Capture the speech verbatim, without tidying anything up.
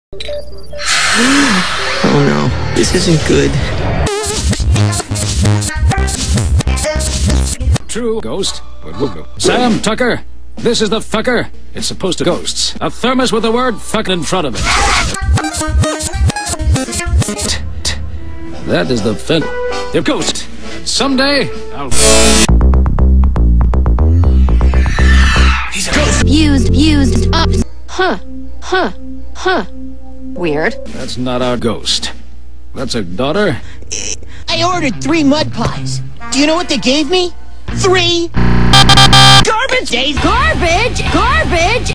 Oh no, this isn't good. True ghost, but we'll go. Sam Tucker, this is the fucker. It's supposed to ghosts. A thermos with the word fuck in front of it. That is the fin. The ghost. Someday, I'll... He's a ghost. Used, used, up. Huh, huh, huh. Weird. That's not our ghost. That's a daughter. I ordered three mud pies. Do you know what they gave me? Three garbage days. Garbage, garbage.